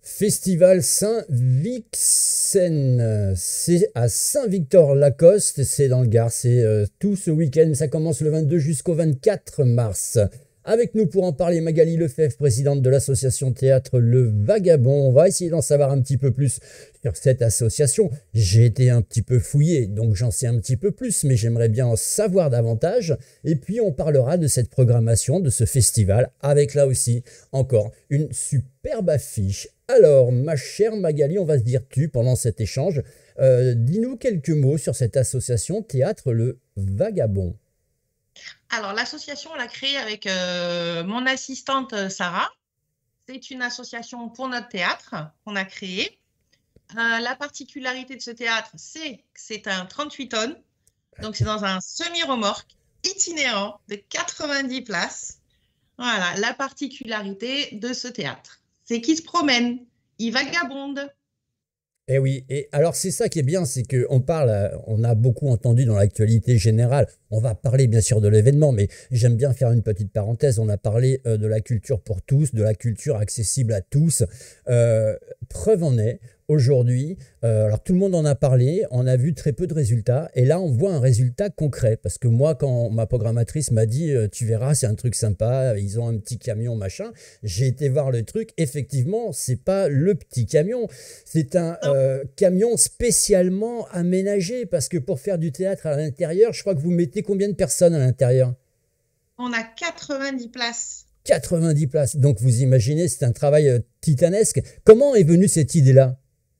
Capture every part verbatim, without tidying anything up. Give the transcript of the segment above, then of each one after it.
Festival Saint-Vixen, c'est à Saint-Victor-Lacoste, c'est dans le Gard, c'est euh, tout ce week-end, ça commence le vingt-deux jusqu'au vingt-quatre mars. Avec nous pour en parler, Magali Lefebvre, présidente de l'association théâtre Le Vagabond. On va essayer d'en savoir un petit peu plus sur cette association. J'ai été un petit peu fouillé, donc j'en sais un petit peu plus, mais j'aimerais bien en savoir davantage. Et puis on parlera de cette programmation, de ce festival, avec là aussi encore une superbe affiche. Alors, ma chère Magali, on va se dire tu pendant cet échange. Euh, dis-nous quelques mots sur cette association théâtre Le Vagabond. Alors, l'association, on l'a créée avec euh, mon assistante euh, Sarah. C'est une association pour notre théâtre qu'on a créée. Euh, la particularité de ce théâtre, c'est que c'est un trente-huit tonnes. Donc, c'est dans un semi-remorque itinérant de quatre-vingt-dix places. Voilà, la particularité de ce théâtre, c'est qu'il se promène, il vagabonde. Eh oui, et alors c'est ça qui est bien, c'est qu'on parle, euh, on a beaucoup entendu dans l'actualité générale, on va parler bien sûr de l'événement, mais j'aime bien faire une petite parenthèse, on a parlé euh, de la culture pour tous, de la culture accessible à tous. Euh, preuve en est, aujourd'hui, euh, alors tout le monde en a parlé, on a vu très peu de résultats, et là on voit un résultat concret, parce que moi quand ma programmatrice m'a dit, euh, tu verras, c'est un truc sympa, ils ont un petit camion, machin, j'ai été voir le truc, effectivement, c'est pas le petit camion, c'est un euh, camion spécialement aménagé, parce que pour faire du théâtre à l'intérieur, je crois que vous mettez combien de personnes à l'intérieur? On a quatre-vingt-dix places. quatre-vingt-dix places, donc vous imaginez, c'est un travail euh, titanesque. Comment est venue cette idée-là?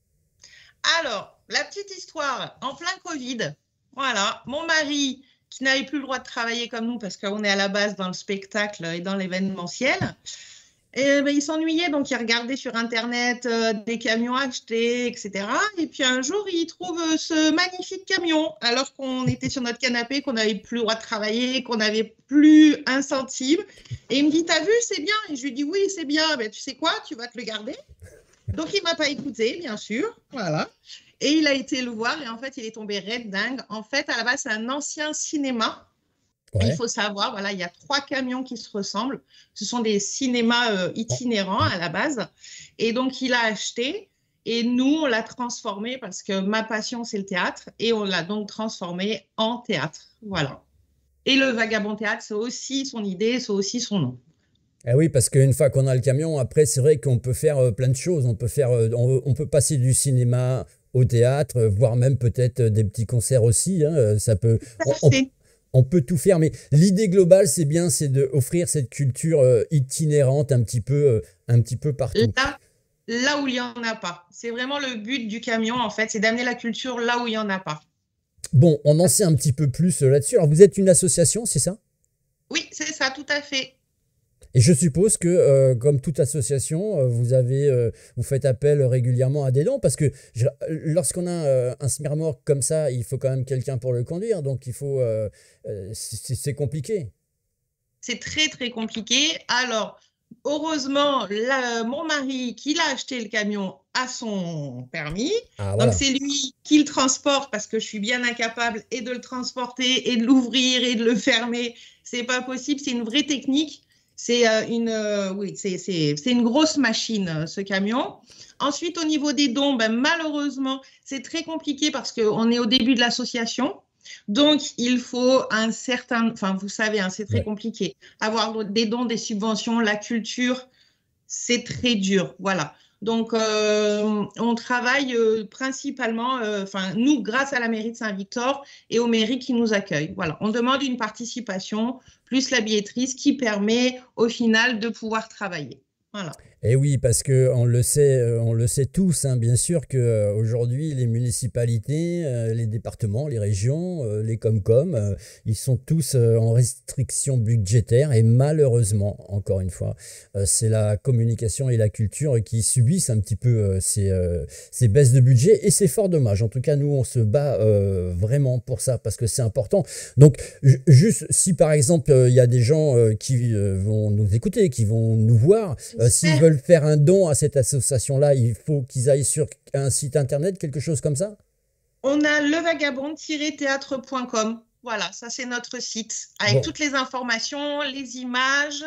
Alors, la petite histoire, en plein Covid, voilà, mon mari, qui n'avait plus le droit de travailler comme nous, parce qu'on est à la base dans le spectacle et dans l'événementiel, et, ben, il s'ennuyait, donc il regardait sur Internet euh, des camions achetés, et cetera. Et puis un jour, il trouve euh, ce magnifique camion, alors qu'on était sur notre canapé, qu'on n'avait plus le droit de travailler, qu'on n'avait plus un centime. Et il me dit, t'as vu, c'est bien. Et je lui dis, oui, c'est bien. Ben, tu sais quoi, tu vas te le garder. Donc, il ne m'a pas écouté, bien sûr. Voilà. Et il a été le voir et en fait, il est tombé raide dingue. En fait, à la base, c'est un ancien cinéma. Ouais. Il faut savoir, voilà, il y a trois camions qui se ressemblent. Ce sont des cinémas euh, itinérants à la base. Et donc, il a acheté et nous, on l'a transformé parce que ma passion, c'est le théâtre. Et on l'a donc transformé en théâtre. Voilà. Et le Vagabond Théâtre, c'est aussi son idée, c'est aussi son nom. Ah oui, parce qu'une fois qu'on a le camion, après, c'est vrai qu'on peut faire euh, plein de choses. On peut faire, euh, on, on peut passer du cinéma au théâtre, euh, voire même peut-être euh, des petits concerts aussi. Hein, ça peut, on, on, on peut tout faire. Mais l'idée globale, c'est bien, c'est d'offrir cette culture euh, itinérante un petit peu, euh, un petit peu partout. Là, là où il n'y en a pas. C'est vraiment le but du camion, en fait, c'est d'amener la culture là où il n'y en a pas. Bon, on en sait un petit peu plus là-dessus. Alors, vous êtes une association, c'est ça? Oui, c'est ça, tout à fait. Et je suppose que, euh, comme toute association, euh, vous avez, euh, vous faites appel régulièrement à des dons, parce que lorsqu'on a euh, un semi-remorque comme ça, il faut quand même quelqu'un pour le conduire, donc il faut, euh, euh, c'est compliqué. C'est très très compliqué. Alors, heureusement, la, mon mari qui l'a acheté le camion a son permis, ah, voilà. Donc c'est lui qui le transporte parce que je suis bien incapable et de le transporter et de l'ouvrir et de le fermer. C'est pas possible, c'est une vraie technique. C'est une, euh, oui, c'est une grosse machine, ce camion. Ensuite, au niveau des dons, ben, malheureusement, c'est très compliqué parce qu'on est au début de l'association. Donc, il faut un certain... Enfin, vous savez, hein, c'est très ouais. compliqué. Avoir des dons, des subventions, la culture, c'est très dur. Voilà. Donc, euh, on travaille euh, principalement, euh, enfin, nous, grâce à la mairie de Saint-Victor et aux mairies qui nous accueillent. Voilà, on demande une participation plus la billetterie, ce qui permet au final de pouvoir travailler. Voilà. Et oui, parce que on le sait, on le sait tous, hein, bien sûr qu'aujourd'hui, les municipalités, euh, les départements, les régions, euh, les Comcom, euh, ils sont tous euh, en restriction budgétaire et malheureusement, encore une fois, euh, c'est la communication et la culture qui subissent un petit peu euh, ces, euh, ces baisses de budget et c'est fort dommage. En tout cas, nous, on se bat euh, vraiment pour ça parce que c'est important. Donc, juste si par exemple, il y a des gens euh, qui euh, vont nous écouter, qui vont nous voir, euh, s'ils veulent faire un don à cette association-là, il faut qu'ils aillent sur un site internet, quelque chose comme ça? On a le vagabond tiret théâtre point com. Voilà, ça c'est notre site avec bon. toutes les informations, les images,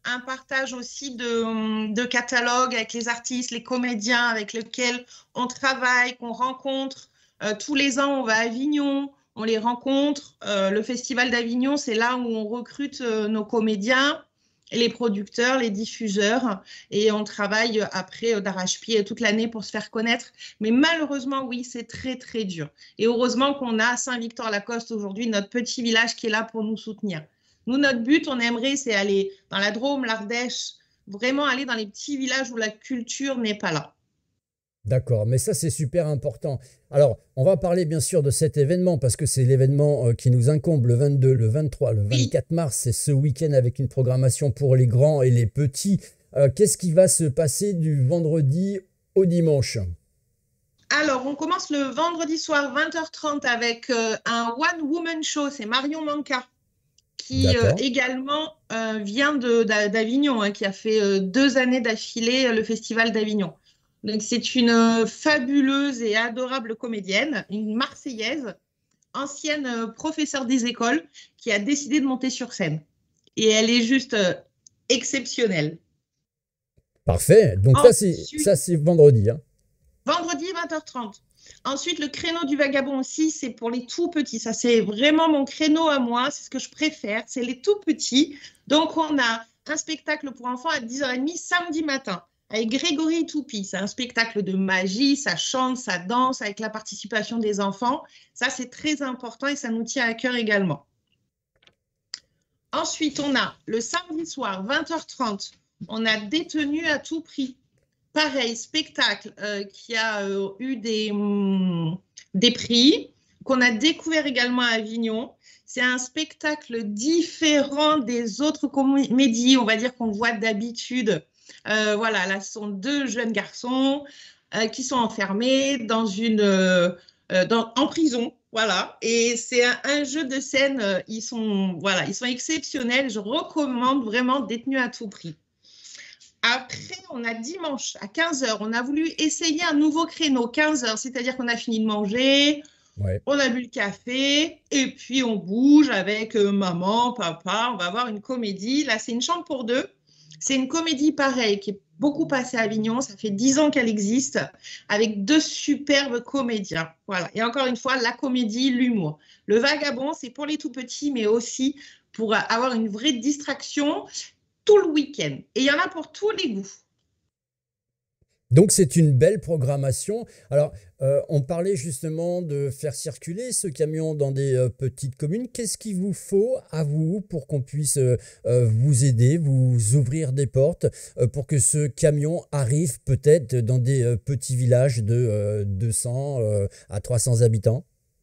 un partage aussi de, de catalogues avec les artistes, les comédiens avec lesquels on travaille, qu'on rencontre. Euh, tous les ans, on va à Avignon, on les rencontre. Euh, le Festival d'Avignon, c'est là où on recrute euh, nos comédiens, les producteurs, les diffuseurs, et on travaille après euh, d'arrache-pied toute l'année pour se faire connaître. Mais malheureusement, oui, c'est très, très dur. Et heureusement qu'on a Saint-Victor-la-Coste aujourd'hui, notre petit village qui est là pour nous soutenir. Nous, notre but, on aimerait, c'est aller dans la Drôme, l'Ardèche, vraiment aller dans les petits villages où la culture n'est pas là. D'accord, mais ça c'est super important. Alors, on va parler bien sûr de cet événement parce que c'est l'événement euh, qui nous incombe le vingt-deux, le vingt-trois, le Oui. vingt-quatre mars. C'est ce week-end avec une programmation pour les grands et les petits. Euh, qu'est-ce qui va se passer du vendredi au dimanche? Alors, on commence le vendredi soir vingt heures trente avec euh, un One Woman Show. C'est Marion Manca qui euh, D'accord. également euh, vient de- d'A- d'Avignon, hein, qui a fait euh, deux années d'affilée euh, le Festival d'Avignon. Donc, c'est une euh, fabuleuse et adorable comédienne, une Marseillaise, ancienne euh, professeure des écoles, qui a décidé de monter sur scène. Et elle est juste euh, exceptionnelle. Parfait. Donc ça c'est Ensuite, ça c'est vendredi, hein. vendredi vingt heures trente. Ensuite, le créneau du vagabond aussi, c'est pour les tout petits. Ça, c'est vraiment mon créneau à moi. C'est ce que je préfère. C'est les tout petits. Donc, on a un spectacle pour enfants à dix heures trente samedi matin avec Grégory Toupy. C'est un spectacle de magie. Ça chante, ça danse avec la participation des enfants. Ça, c'est très important et ça nous tient à cœur également. Ensuite, on a le samedi soir, vingt heures trente. On a Détenu à tout prix. Pareil, spectacle euh, qui a euh, eu des, hum, des prix, qu'on a découvert également à Avignon. C'est un spectacle différent des autres comédies, on va dire qu'on voit d'habitude. Euh, voilà, là, ce sont deux jeunes garçons euh, qui sont enfermés dans une, euh, euh, dans, en prison. Voilà, et c'est un, un jeu de scène, euh, ils sont, voilà, ils sont exceptionnels. Je recommande vraiment Détenu à tout prix. Après, on a dimanche à quinze heures, on a voulu essayer un nouveau créneau, quinze heures, c'est-à-dire qu'on a fini de manger, Ouais. on a bu le café, et puis on bouge avec euh, maman, papa, on va voir une comédie. Là, c'est une chambre pour deux. C'est une comédie pareille qui est beaucoup passée à Avignon, ça fait dix ans qu'elle existe, avec deux superbes comédiens. Voilà. Et encore une fois, la comédie, l'humour. Le vagabond, c'est pour les tout petits, mais aussi pour avoir une vraie distraction tout le week-end. Et il y en a pour tous les goûts. Donc c'est une belle programmation. Alors, euh, on parlait justement de faire circuler ce camion dans des euh, petites communes. Qu'est-ce qu'il vous faut à vous pour qu'on puisse euh, euh, vous aider, vous ouvrir des portes euh, pour que ce camion arrive peut-être dans des euh, petits villages de euh, deux cents euh, à trois cents habitants?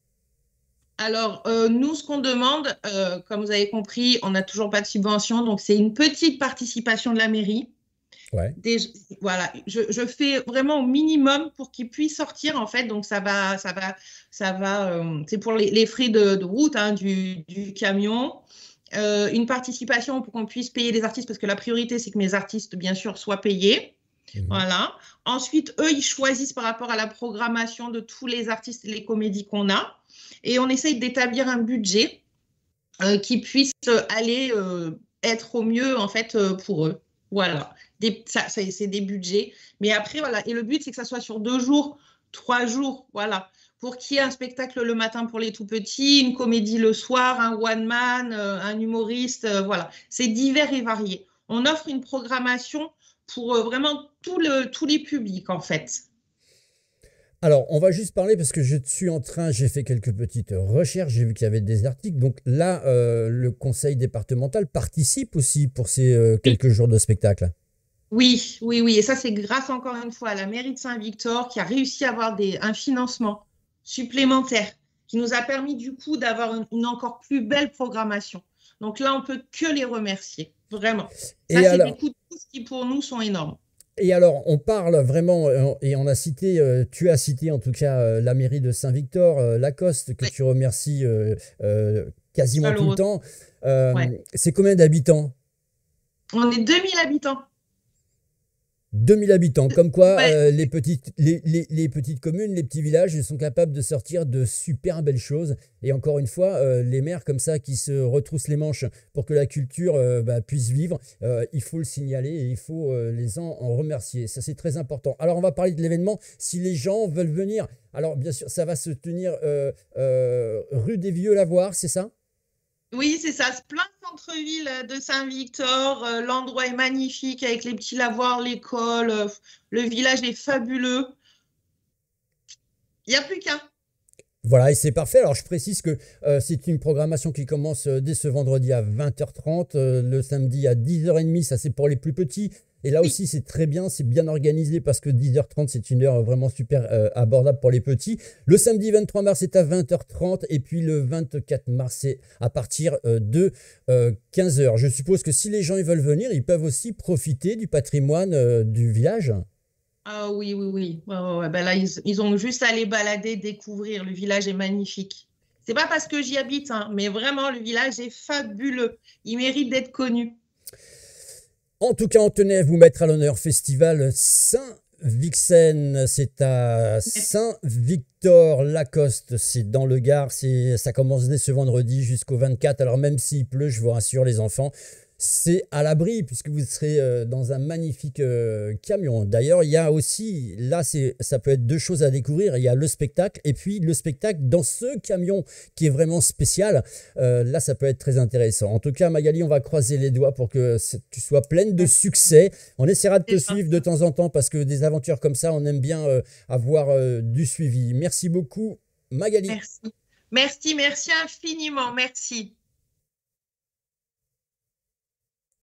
Alors, euh, nous, ce qu'on demande, euh, comme vous avez compris, on n'a toujours pas de subvention, donc c'est une petite participation de la mairie. Ouais. Des, voilà, je, je, fais vraiment au minimum pour qu'ils puissent sortir, en fait, donc ça va, ça va, ça va, euh, c'est pour les, les frais de, de route hein, du, du camion. Euh, une participation pour qu'on puisse payer les artistes, parce que la priorité, c'est que mes artistes, bien sûr, soient payés. Mhm. Voilà. Ensuite, eux, ils choisissent par rapport à la programmation de tous les artistes et les comédies qu'on a. Et on essaye d'établir un budget euh, qui puisse aller euh, être au mieux, en fait, euh, pour eux. Voilà. Des, ça, ça, c'est des budgets. Mais après, voilà. Et le but, c'est que ça soit sur deux jours, trois jours. Voilà. Pour qu'il y ait un spectacle le matin pour les tout petits, une comédie le soir, un one-man, euh, un humoriste. Euh, voilà. C'est divers et varié. On offre une programmation pour euh, vraiment tout le, tous les publics, en fait. Alors, on va juste parler parce que je suis en train, j'ai fait quelques petites recherches, j'ai vu qu'il y avait des articles. Donc là, euh, le conseil départemental participe aussi pour ces euh, Oui, quelques jours de spectacle. oui, oui, oui. Et ça, c'est grâce encore une fois à la mairie de Saint-Victor qui a réussi à avoir des, un financement supplémentaire qui nous a permis du coup d'avoir une, une encore plus belle programmation. Donc là, on peut que les remercier, vraiment. Ça, Et c'est des alors, coups de pouce qui pour nous sont énormes. et alors, on parle vraiment, euh, et on a cité, euh, tu as cité en tout cas euh, la mairie de Saint-Victor, euh, Lacoste, que Oui, tu remercies euh, euh, quasiment tout le chaleureusement. temps. Euh, Ouais. c'est combien d'habitants? On est deux mille habitants. deux mille habitants, comme quoi Ouais, euh, les, petites, les, les- les petites communes, les petits villages sont capables de sortir de super belles choses. Et encore une fois, euh, les maires comme ça qui se retroussent les manches pour que la culture euh, bah, puisse vivre, euh, il faut le signaler et il faut euh, les en, en remercier. Ça, c'est très important. Alors, on va parler de l'événement. Si les gens veulent venir, alors bien sûr, ça va se tenir euh, euh, rue des Vieux-Lavoirs, c'est ça? oui, c'est ça, c'est plein centre-ville de Saint-Victor. euh, L'endroit est magnifique avec les petits lavoirs, l'école. euh, Le village est fabuleux. Il n'y a plus qu'un. Voilà, et c'est parfait. Alors, je précise que euh, c'est une programmation qui commence euh, dès ce vendredi à vingt heures trente, euh, le samedi à dix heures trente, ça c'est pour les plus petits. Et là Oui, aussi, c'est très bien, c'est bien organisé parce que dix heures trente, c'est une heure vraiment super euh, abordable pour les petits. Le samedi vingt-trois mars, c'est à vingt heures trente et puis le vingt-quatre mars, c'est à partir euh, de euh, quinze heures. Je suppose que si les gens ils veulent venir, ils peuvent aussi profiter du patrimoine euh, du village. ah oui, oui, oui. Ouais, ouais, ouais. Ben là, ils, ils ont juste à aller balader, découvrir. Le village est magnifique. C'est pas parce que j'y habite, hein, mais vraiment, le village est fabuleux. Il mérite d'être connu. En tout cas, on tenait à vous mettre à l'honneur Festival Saint-Vixen. C'est à Saint-Victor-Lacoste. C'est dans le Gard. C'est, ça commence dès ce vendredi jusqu'au vingt-quatre. Alors même s'il pleut, je vous rassure les enfants, c'est à l'abri puisque vous serez euh, dans un magnifique euh, camion. D'ailleurs, il y a aussi, là, c'est, ça peut être deux choses à découvrir. Il y a le spectacle et puis le spectacle dans ce camion qui est vraiment spécial. Euh, là, ça peut être très intéressant. En tout cas, Magali, on va croiser les doigts pour que tu sois pleine de succès. On essaiera de te C'est ça. suivre de temps en temps parce que des aventures comme ça, on aime bien euh, avoir euh, du suivi. Merci beaucoup, Magali. Merci. Merci, merci infiniment. Merci.